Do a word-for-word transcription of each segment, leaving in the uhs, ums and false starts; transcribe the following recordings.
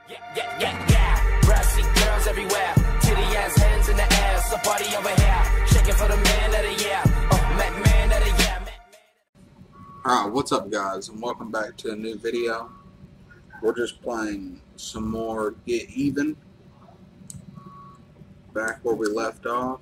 Yeah, yeah, yeah, yeah. Brassy girls everywhere. Titty ass hands in the air. So party over here. Shaking for the man of the year. Oh, Mac man of the year. Alright, what's up guys, and welcome back to a new video. We're just playing some more Get Even. Back where we left off.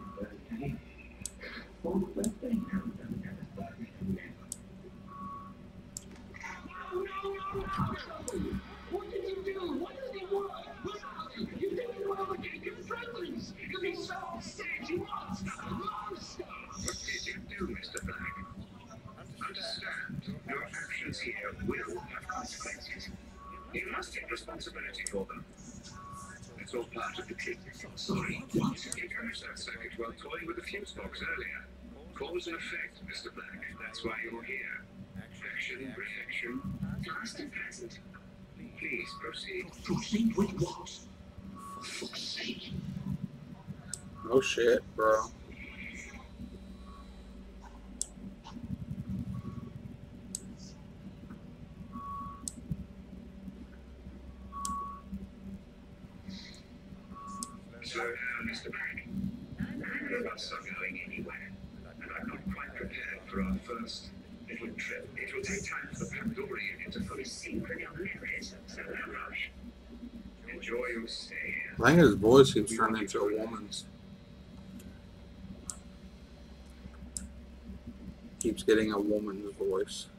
What did you do? What does he want? You didn't relocate your friendlies. He's so upset. You monster. Monster. What did you do, Mister Black? Understand, your actions here will have consequences. You must take responsibility for them. It's all part of the treatment. Sorry, what? You finished that circuit while toying with the fuse box earlier. Cause and effect, Mister Black. That's why you're here. Action, reflection, past and present. Please proceed. Proceed with what? For fuck's sake. No shit, bro. Slow down, Mister Black. None of us are going anywhere, and I'm not quite prepared for our first little trip. It will take time for the Pandora unit to fully sync your memories, so no rush. Enjoy your stay here. I think his voice keeps turning into a woman's. Keeps getting a woman's voice.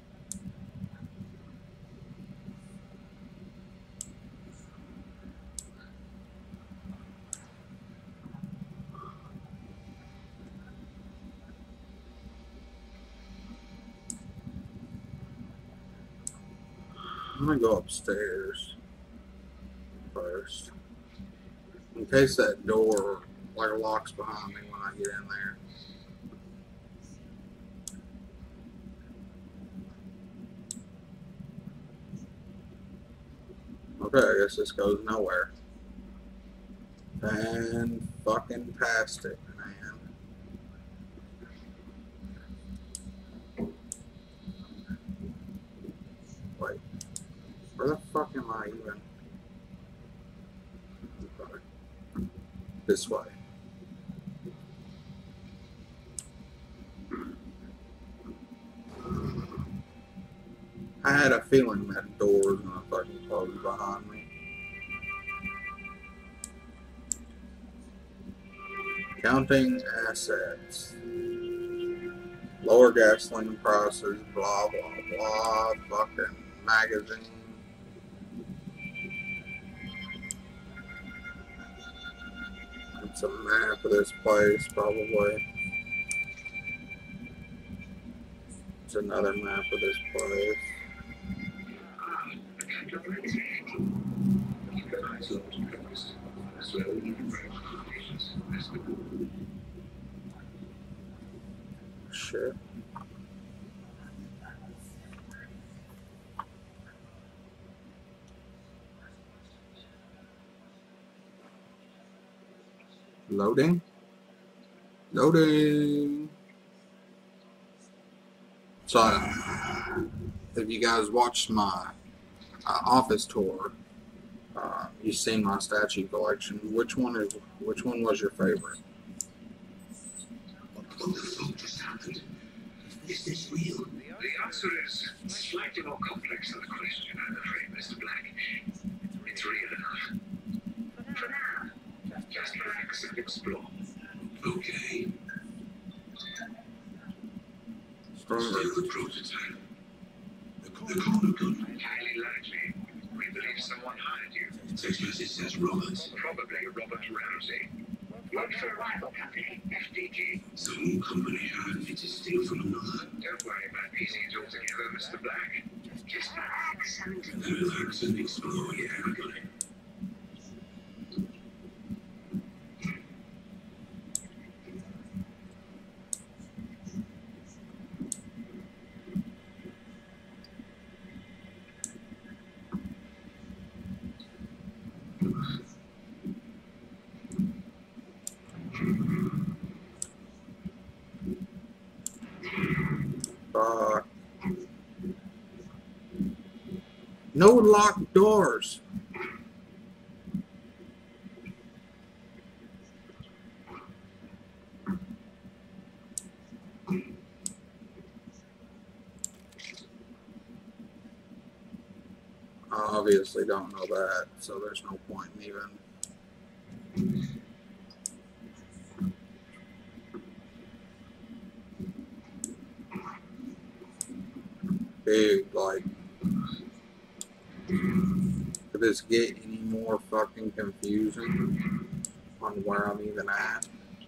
I'm gonna go upstairs first, in case that door like locks behind me when I get in there. Okay, I guess this goes nowhere. And fucking past it, man. Wait. Where the fuck am I even? This way. I had a feeling that door was gonna fucking close behind me. Counting assets. Lower gasoline prices, blah blah blah, fucking magazine. It's a map of this place, probably. It's another map of this place. Keep your eyes locked and focused. Slowly and very patience. That's the good. Shit. Loading. Loading. So, if you guys watched my uh, office tour, uh, you've seen my statue collection. Which one is? Which one was your favorite? What the fuck just happened? Is this real? The answer is slightly more complex than the question, I'm afraid, Mister Black. It's real enough. For now. Just relax and explore. Okay. Stronger. Still the prototype. The corner gun. Highly likely. We believe someone hired you. Text message says Robert. Probably Robert Ramsey. Worked for a rival company, F D G. Some company hired me to steal from another. Don't worry about piecing it all together, Mister Black. Just relax and... Relax and explore, yeah, I got it. Uh, no locked doors. obviously don't know that, so there's no point in even. Big, like, could this get any more fucking confusing on where I'm even at?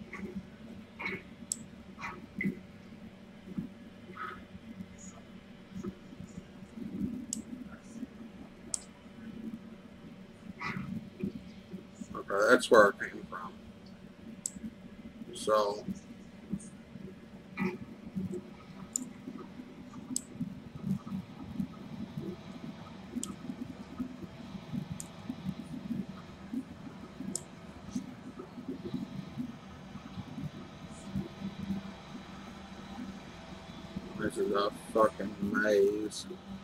Okay, that's where I came from. So, this is a fucking maze.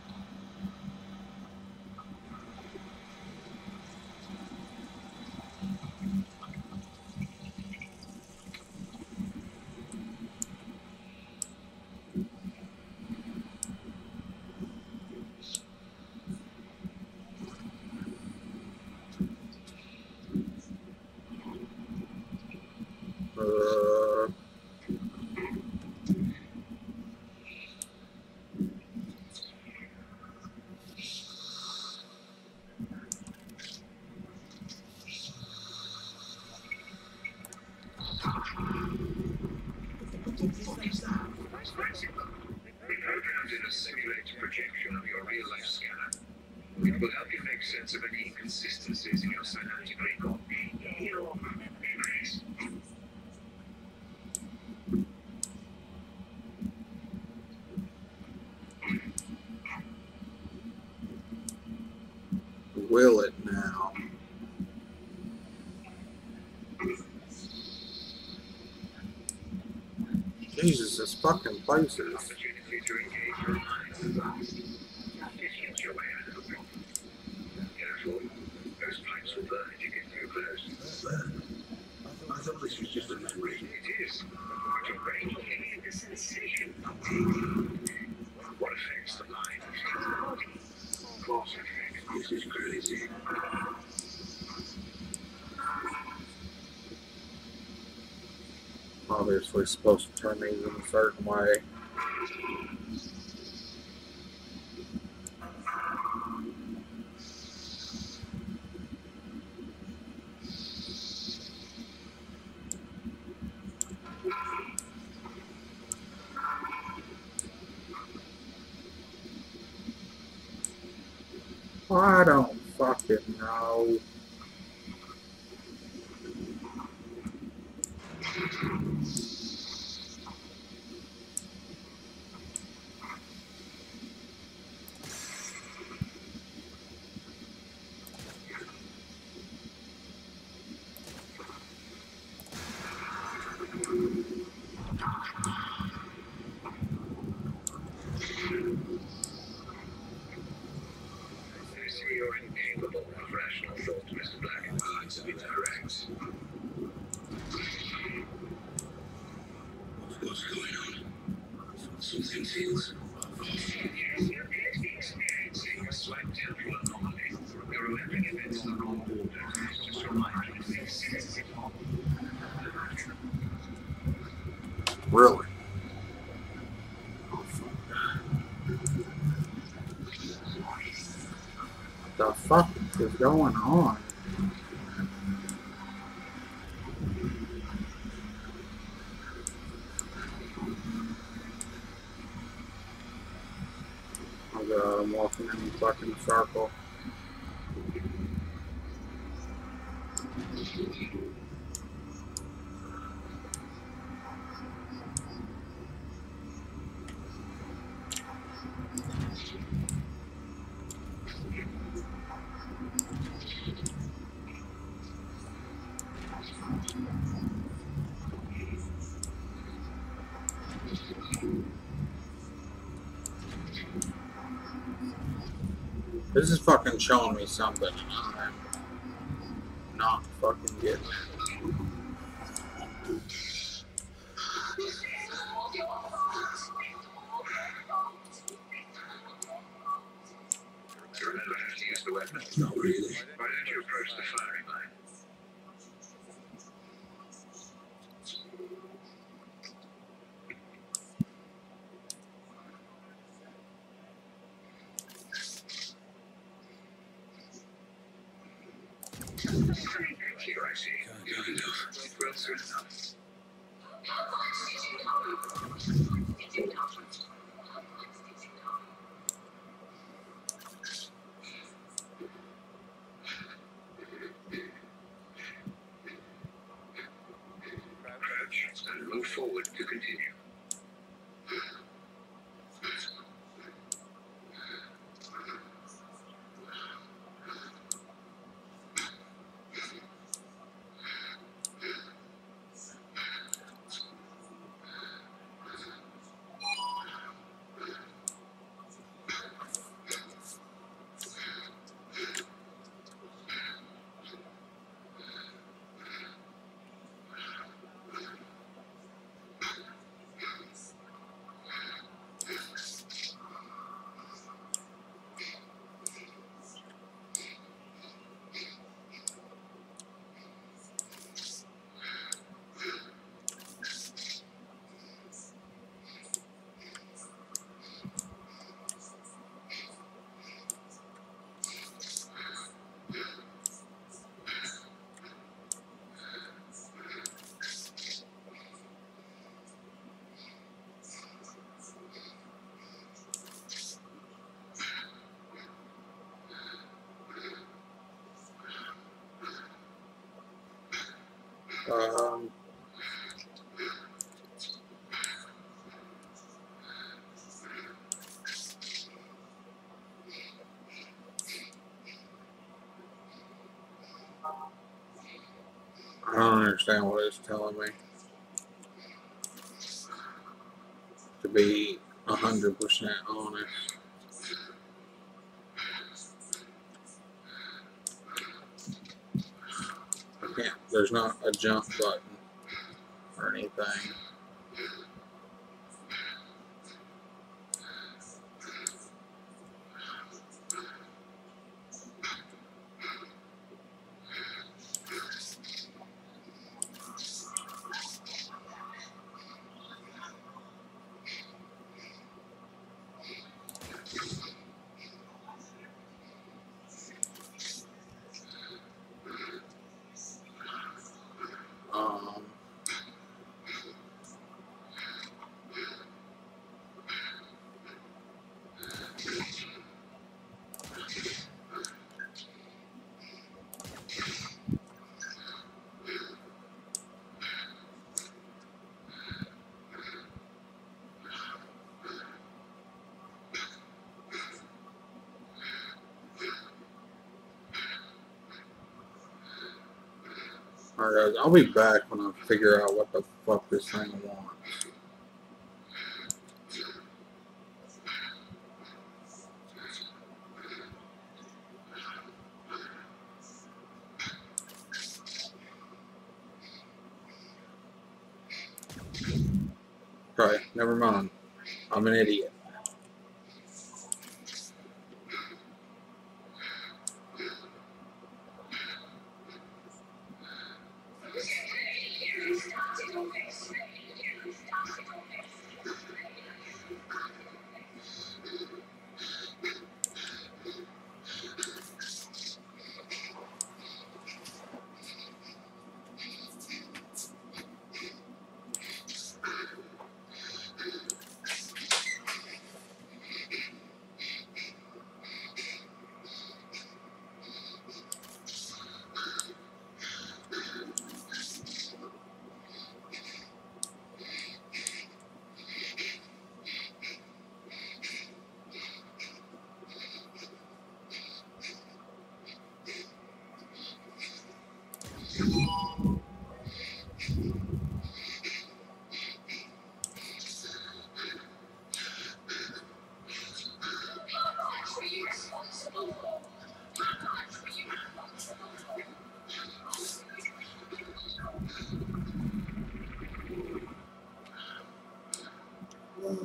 Uh, We programmed in a simulated projection of your real-life scanner. It will help you make sense of any inconsistencies in your synaptic recall. Your memories. will it now? Jesus, this fucking place is. Opportunity to engage your mind at last. Just use your way out of the problem. Careful. Those pipes will burn if you get too close. I thought this was just a memory. It is. But your brain will hear the sensation of taking. What affects the mind affects the body. Cause effect. This is crazy. Obviously supposed to turn these in a certain way. I don't fucking know. I see you're incapable of rational thought, Mister Black. Uh, to be direct. What's going on? Something feels off. Yes, you appear to be experiencing a slight temporal anomaly. You're remembering events that are on order. Just remind you to make sense. Really? What the fuck is going on? Oh god, I'm walking in a fucking circle. This is fucking showing me something and I'm not fucking getting it. Remember how to use weapon? Not really. Why don't you approach the firing line? Here I see. Good enough. Well, soon enough. Crouch and move forward to continue. Um, I don't understand what it's telling me. To be a hundred percent honest. I can't, there's not a jump button or anything. Um, Alright guys, I'll be back when I figure out what the fuck this thing wants. Okay, never mind. I'm an idiot.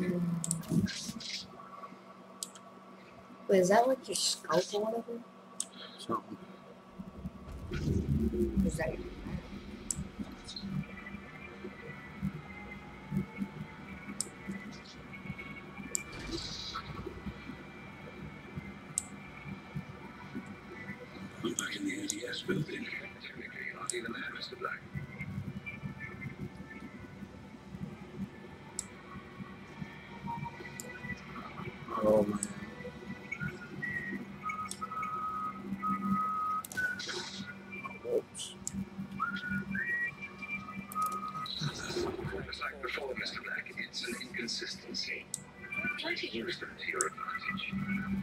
Wait, is that like your scalp or whatever? something. Is that your I'm back in the A D S building. Technically, you're not even there, Mister Black. Oh man. Oops. It's like before, Mister Black. It's an inconsistency. Try to use them to your advantage.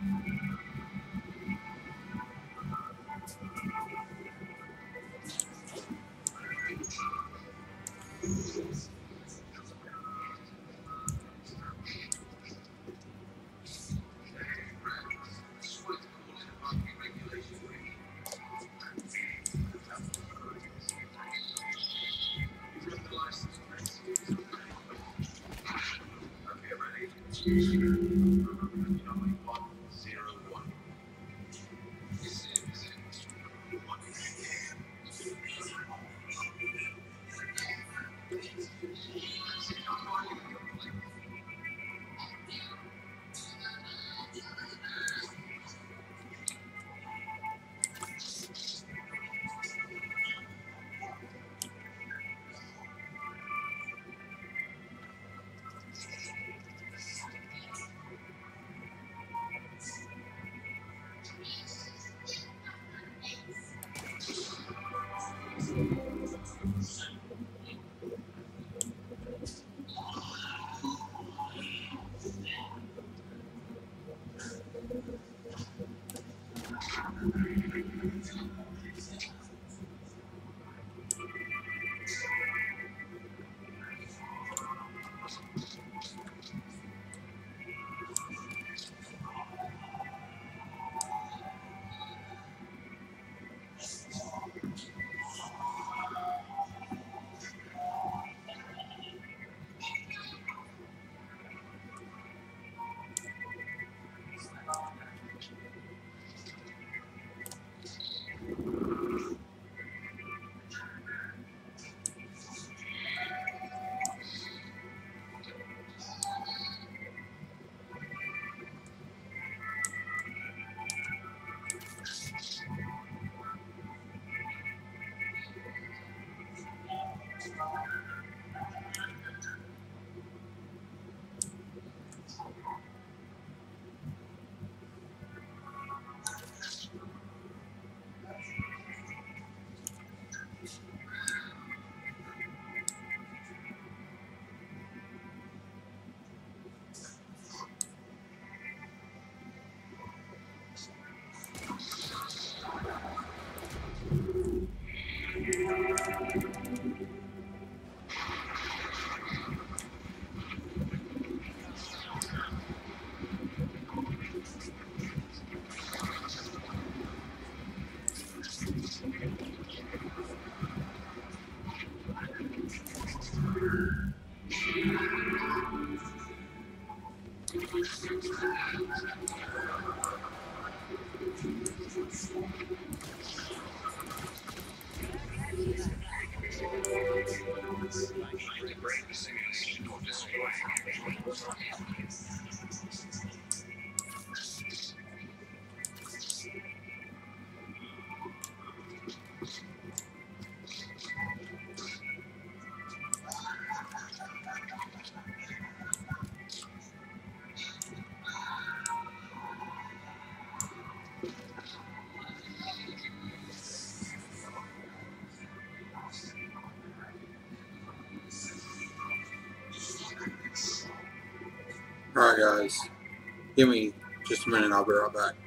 Alright guys, give me just a minute, I'll be right back.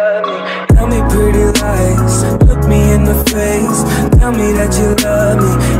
Tell me pretty lies, look me in the face, tell me that you love me.